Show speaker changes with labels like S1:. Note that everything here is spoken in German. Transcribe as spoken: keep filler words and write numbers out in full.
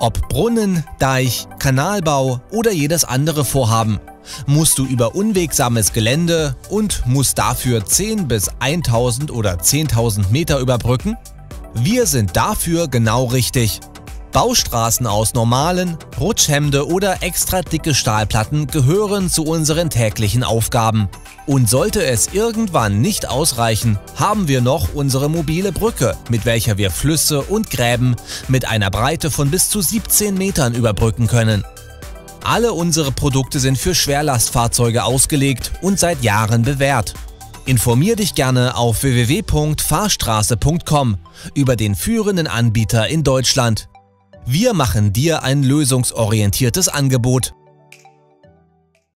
S1: Ob Brunnen, Deich, Kanalbau oder jedes andere Vorhaben. Musst du über unwegsames Gelände und musst dafür zehn bis tausend oder zehntausend Meter überbrücken? Wir sind dafür genau richtig. Baustraßen aus normalen, Rutschhemde oder extra dicke Stahlplatten gehören zu unseren täglichen Aufgaben. Und sollte es irgendwann nicht ausreichen, haben wir noch unsere mobile Brücke, mit welcher wir Flüsse und Gräben mit einer Breite von bis zu siebzehn Metern überbrücken können. Alle unsere Produkte sind für Schwerlastfahrzeuge ausgelegt und seit Jahren bewährt. Informier dich gerne auf w w w punkt fahrstraße punkt com über den führenden Anbieter in Deutschland. Wir machen dir ein lösungsorientiertes Angebot.